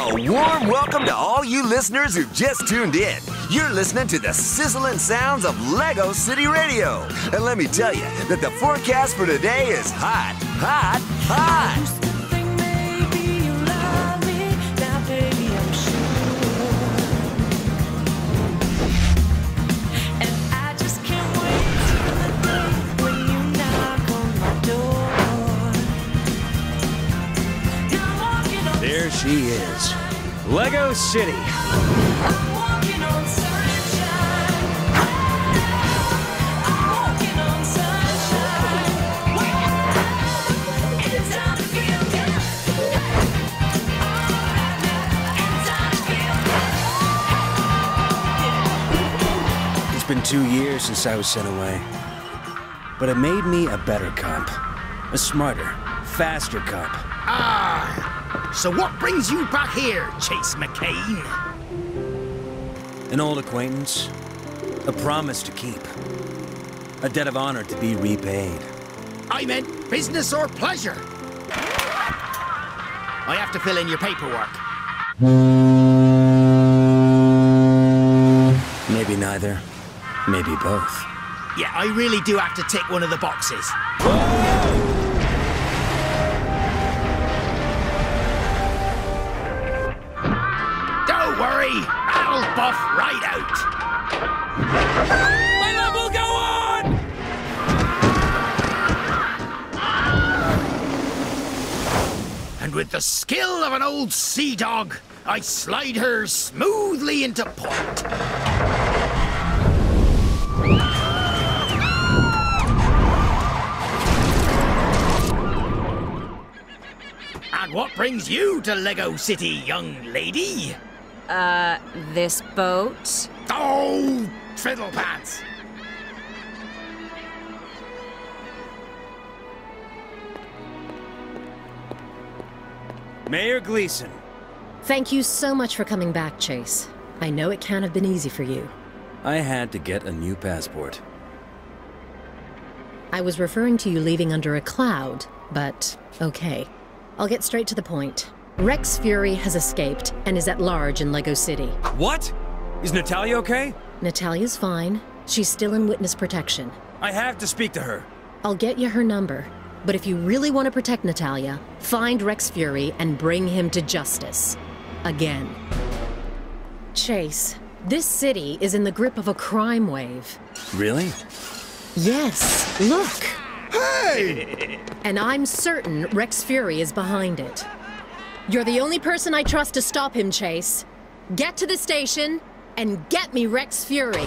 A warm welcome to all you listeners who just tuned in. You're listening to the sizzling sounds of Lego City Radio. And let me tell you that the forecast for today is hot, hot, hot. There she is, Lego City. It's been 2 years since I was sent away, but it made me a better cop, a smarter, faster cop. So what brings you back here, Chase McCain? An old acquaintance, a promise to keep, a debt of honor to be repaid. I meant business or pleasure. I have to fill in your paperwork. Maybe neither, maybe both. Yeah, I really do have to tick one of the boxes. Don't worry, I'll buff right out. My love will go on! And with the skill of an old sea dog, I slide her smoothly into port. And what brings you to Lego City, young lady? This boat? Oh, fiddlepants! Mayor Gleason. Thank you so much for coming back, Chase. I know it can't have been easy for you. I had to get a new passport. I was referring to you leaving under a cloud, but okay. I'll get straight to the point. Rex Fury has escaped and is at large in Lego City. What? Is Natalia okay? Natalia's fine. She's still in witness protection. I have to speak to her. I'll get you her number. But if you really want to protect Natalia, find Rex Fury and bring him to justice. Again. Chase, this city is in the grip of a crime wave. Really? Yes, look. Hey! And I'm certain Rex Fury is behind it. You're the only person I trust to stop him, Chase. Get to the station and get me Rex Fury.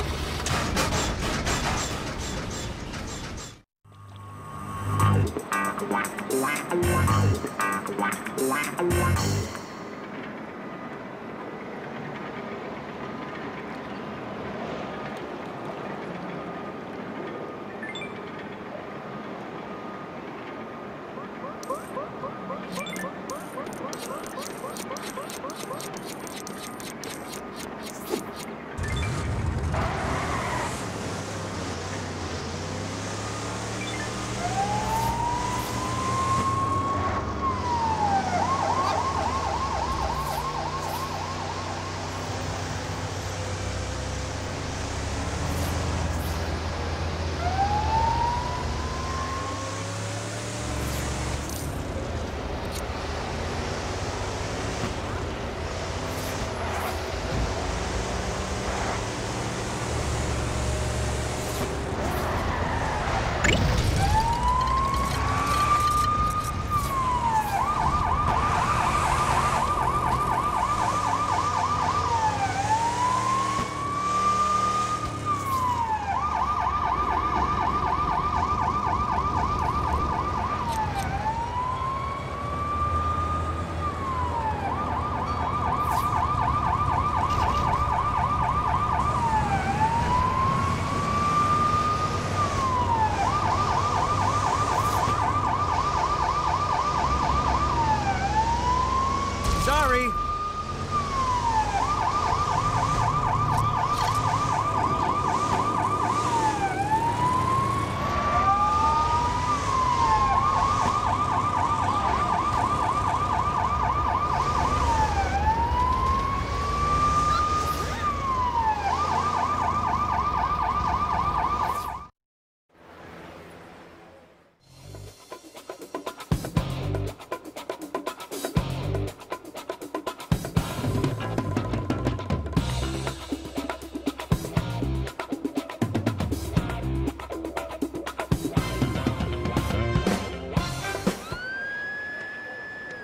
Sorry.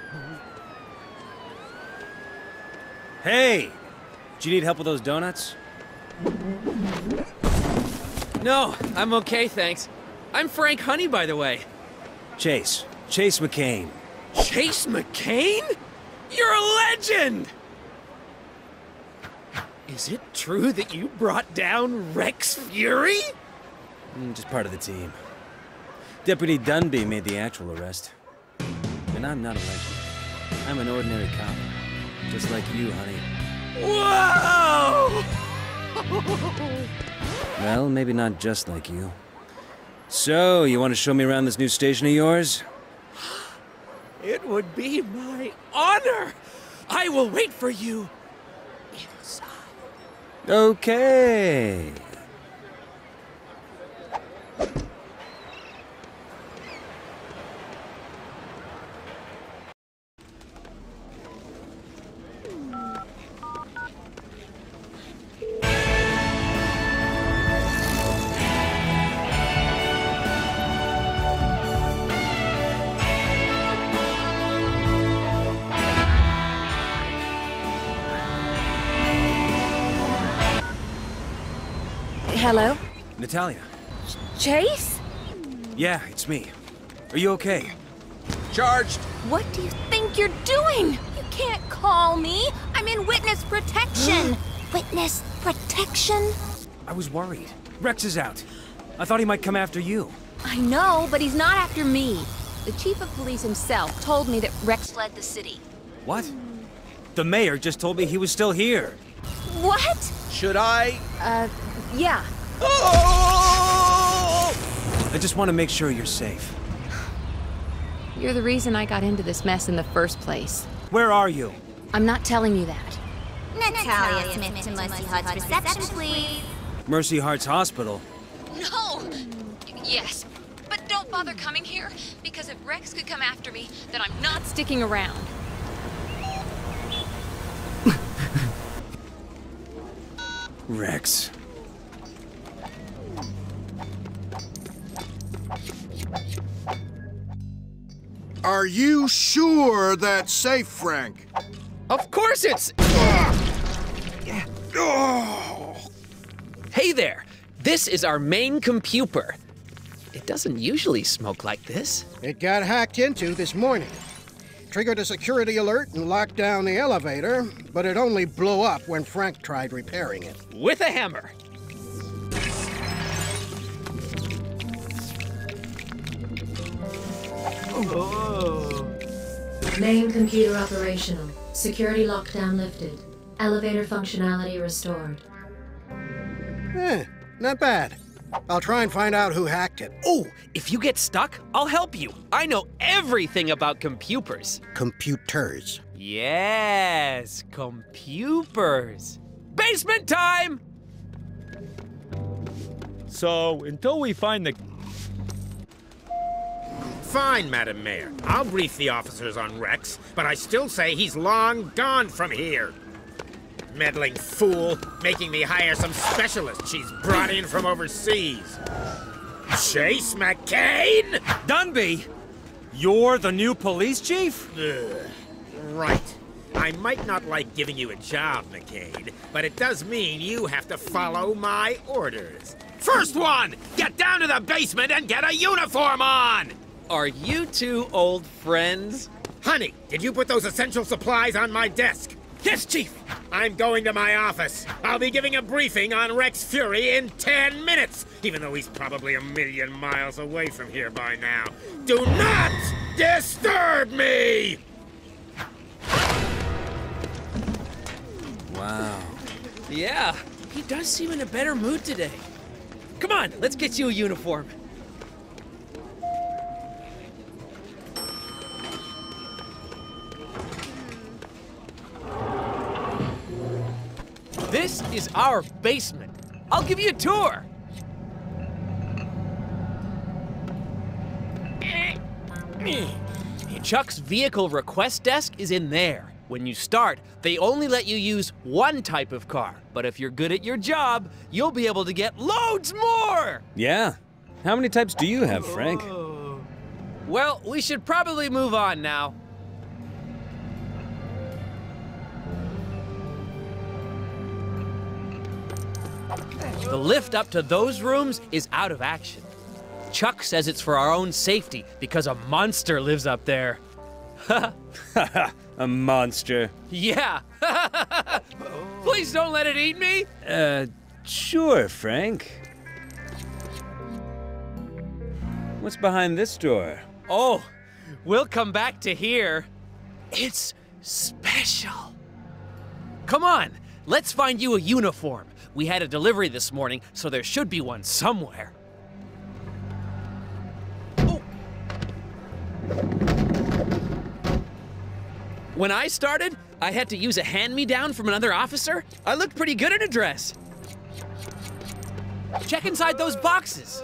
Hey! Do you need help with those donuts? No, I'm okay, thanks. I'm Frank Honey, by the way. Chase. Chase McCain. Chase McCain? You're a legend! Is it true that you brought down Rex Fury? Just part of the team. Deputy Dunby made the actual arrest. And I'm not a legend. I'm an ordinary cop. Just like you, honey. Whoa! Well, maybe not just like you. So, you want to show me around this new station of yours? It would be my honor! I will wait for you inside. Okay. Hello? Natalia. Chase? Yeah, it's me. Are you okay? Charged! What do you think you're doing? You can't call me. I'm in witness protection. Witness protection? I was worried. Rex is out. I thought he might come after you. I know, but he's not after me. The chief of police himself told me that Rex fled the city. What? The mayor just told me he was still here. What? Should I? Yeah. Oh! I just want to make sure you're safe. You're the reason I got into this mess in the first place. Where are you? I'm not telling you that. Natalia Smith to Mercy Heart's reception, please. Mercy Hearts Hospital. No! Yes, but don't bother coming here, because if Rex could come after me, then I'm not Sticking around. Rex. Are you sure that's safe, Frank? Of course it's... Hey there! This is our main computer. It doesn't usually smoke like this. It got hacked into this morning. Triggered a security alert and locked down the elevator, but it only blew up when Frank tried repairing it. With a hammer. Main computer operational. Security lockdown lifted. Elevator functionality restored. Not bad. I'll try and find out who hacked it. Oh, if you get stuck, I'll help you. I know everything about computers. Computers. Yes, computers. Basement time! So, until we find the... Fine, Madam Mayor. I'll brief the officers on Rex, but I still say he's long gone from here. Meddling fool, making me hire some specialist she's brought in from overseas. Chase McCain? Dunby! You're the new police chief? Right. I might not like giving you a job, McCain, but it does mean you have to follow my orders. First one! Get down to the basement and get a uniform on! Are you two old friends? Honey, did you put those essential supplies on my desk? Yes, Chief! I'm going to my office. I'll be giving a briefing on Rex Fury in 10 minutes, even though he's probably a million miles away from here by now. Do not disturb me! Wow. Yeah, he does seem in a better mood today. Come on, let's get you a uniform. This is our basement. I'll give you a tour. Chuck's vehicle request desk is in there. When you start, they only let you use one type of car. But if you're good at your job, you'll be able to get loads more! Yeah. How many types do you have, Frank? Well, we should probably move on now. The lift up to those rooms is out of action. Chuck says it's for our own safety because a monster lives up there. A monster. Yeah. Please don't let it eat me. Sure, Frank. What's behind this door? Oh, we'll come back to here. It's special. Come on, let's find you a uniform. We had a delivery this morning, so there should be one somewhere. Oh. When I started, I had to use a hand-me-down from another officer. I looked pretty good in a dress. Check inside those boxes.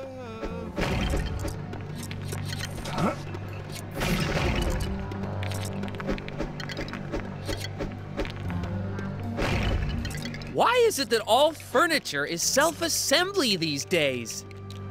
Why is it that all furniture is self-assembly these days?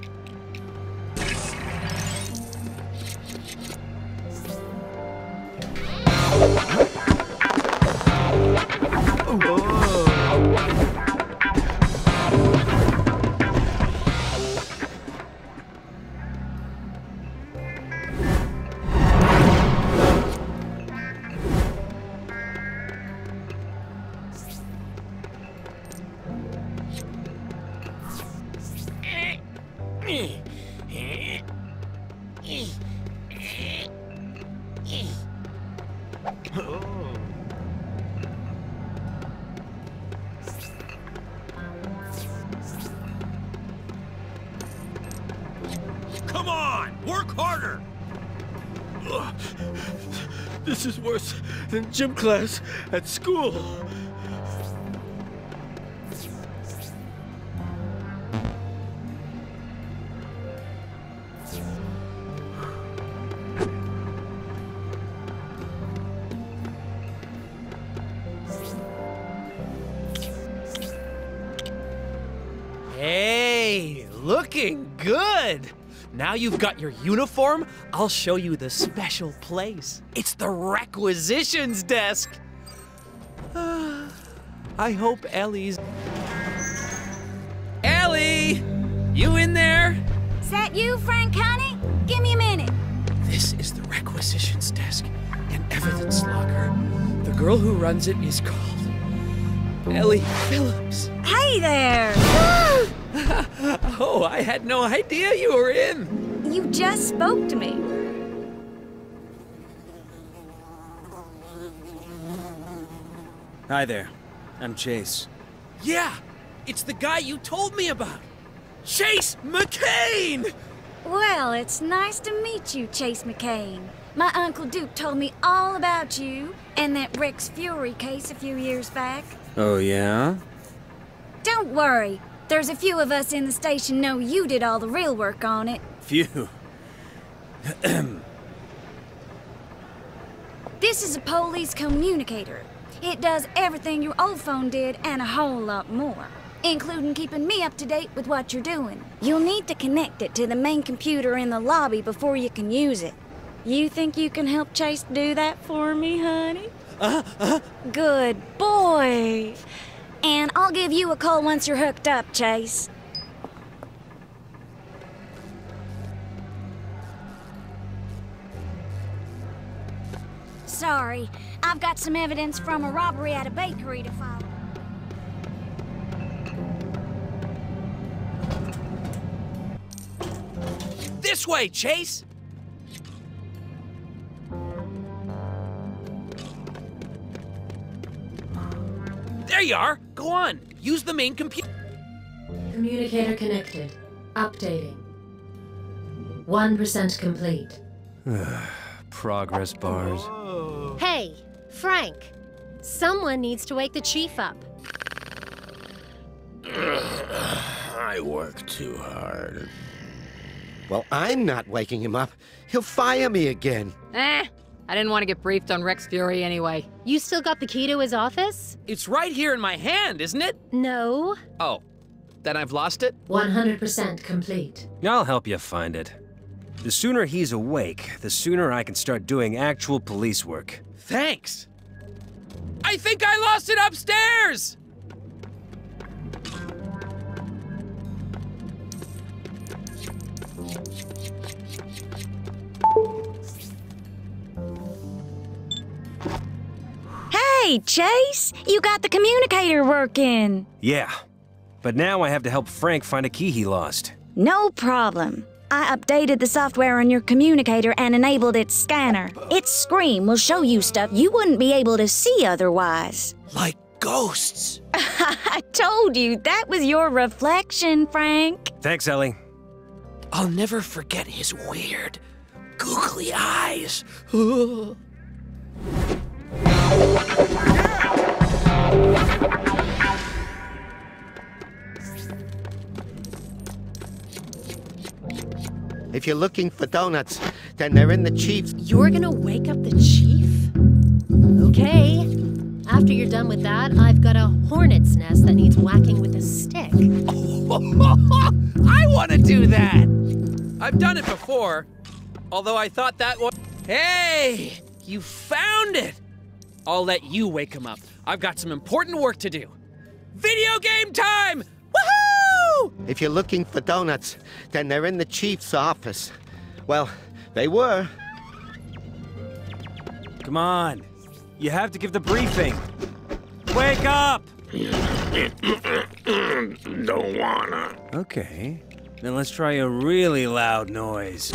Come on, work harder! Ugh. This is worse than gym class at school. Hey, looking good. Now you've got your uniform, I'll show you the special place. It's the requisitions desk. I hope Ellie's... Ellie! You in there? Is that you, Frank, honey? Give me a minute. This is the requisitions desk and evidence locker. The girl who runs it is called Ellie Phillips. Hey there! Oh, I had no idea you were in. You just spoke to me. Hi there. I'm Chase. Yeah, it's the guy you told me about. Chase McCain! Well, it's nice to meet you, Chase McCain. My Uncle Duke told me all about you and that Rex Fury case a few years back. Oh, yeah? Don't worry. There's a few of us in the station know you did all the real work on it. Phew. This is a police communicator. It does everything your old phone did and a whole lot more, including keeping me up to date with what you're doing. You'll need to connect it to the main computer in the lobby before you can use it. You think you can help Chase do that for me, honey? Good boy. And I'll give you a call once you're hooked up, Chase. Sorry, I've got some evidence from a robbery at a bakery to file. This way, Chase! There you are! Go on, use the main computer. Communicator connected. Updating. 1% complete. Progress bars. Hey, Frank. Someone needs to wake the chief up. I work too hard. Well, I'm not waking him up. He'll fire me again. I didn't want to get briefed on Rex Fury anyway. You still got the key to his office? It's right here in my hand, isn't it? No. Oh, then I've lost it? 100% complete. I'll help you find it. The sooner he's awake, the sooner I can start doing actual police work. Thanks. I think I lost it upstairs! Hey, Chase! You got the communicator working. Yeah, but now I have to help Frank find a key he lost. No problem. I updated the software on your communicator and enabled its scanner. Its screen will show you stuff you wouldn't be able to see otherwise. Like ghosts. I told you, that was your reflection, Frank. Thanks, Ellie. I'll never forget his weird, googly eyes. If you're looking for donuts, then they're in the Chief's. You're gonna wake up the chief? Okay. After you're done with that, I've got a hornet's nest that needs whacking with a stick. I want to do that! I've done it before, although I thought that was... Hey! You found it! I'll let you wake him up. I've got some important work to do. Video game time! Woohoo! If you're looking for donuts, then they're in the Chief's office. Well, they were. Come on. You have to give the briefing. Wake up! Don't wanna. Okay. Then let's try a really loud noise.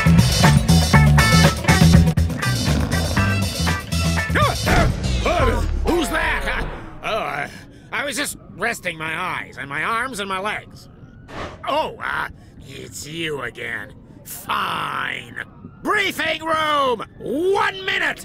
Who's that? I was just resting my eyes and my arms and my legs. Oh, it's you again. Fine. Briefing room! 1 minute!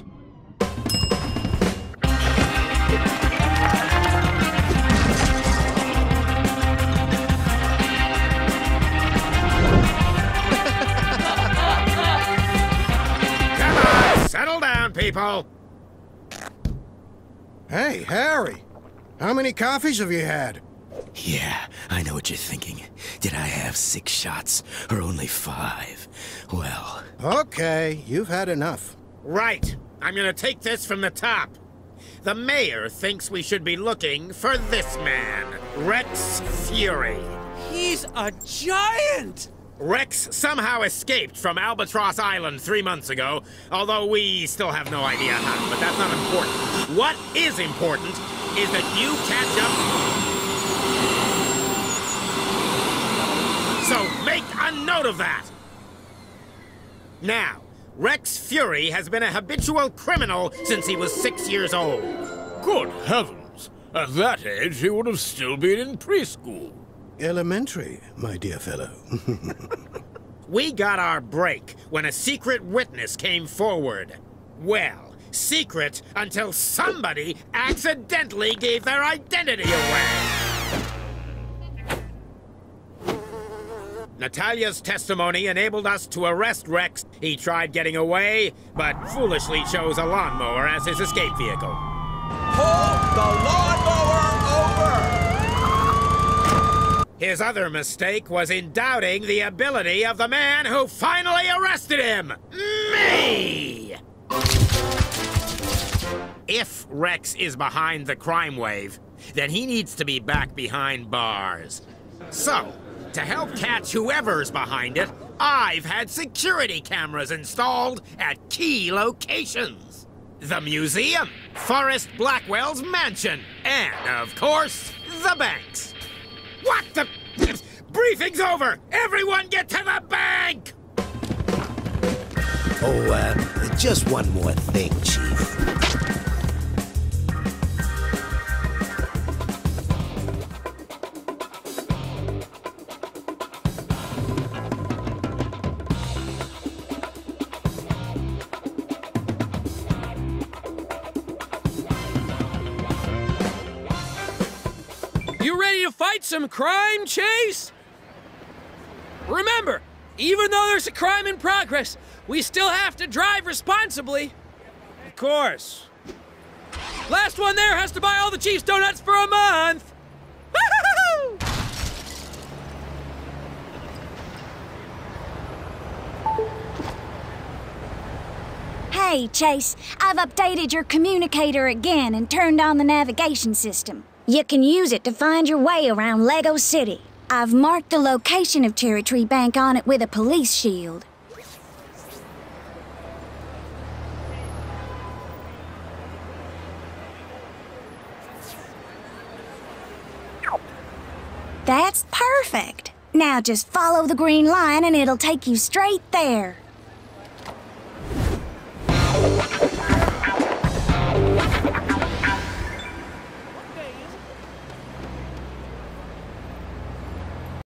Come on, settle down, people. Hey, Harry. How many coffees have you had? Yeah, I know what you're thinking. Did I have 6 shots or only 5? Well... Okay, you've had enough. Right. I'm gonna take this from the top. The mayor thinks we should be looking for this man, Rex Fury. He's a giant! Rex somehow escaped from Albatross Island 3 months ago, although we still have no idea how, but that's not important. What is important is that you catch up. So make a note of that! Now, Rex Fury has been a habitual criminal since he was 6 years old. Good heavens! At that age, he would have still been in preschool. Elementary, my dear fellow. We got our break when a secret witness came forward. Well, secret until somebody accidentally gave their identity away. Natalia's testimony enabled us to arrest Rex. He tried getting away, but foolishly chose a lawnmower as his escape vehicle. Hold the lawnmower over! His other mistake was in doubting the ability of the man who finally arrested him! Me! If Rex is behind the crime wave, then he needs to be back behind bars. So, to help catch whoever's behind it, I've had security cameras installed at key locations. The museum, Forrest Blackwell's mansion, and, of course, the banks. What the... Briefing's over! Everyone get to the bank! Oh, just one more thing, Chief. You ready to fight some crime, Chase? Remember, even though there's a crime in progress, we still have to drive responsibly. Of course. Last one there has to buy all the Chief's donuts for a month. Woo-hoo-hoo! Hey, Chase, I've updated your communicator again and turned on the navigation system. You can use it to find your way around Lego City. I've marked the location of Cherry Tree Bank on it with a police shield. That's perfect. Now just follow the green line and it'll take you straight there.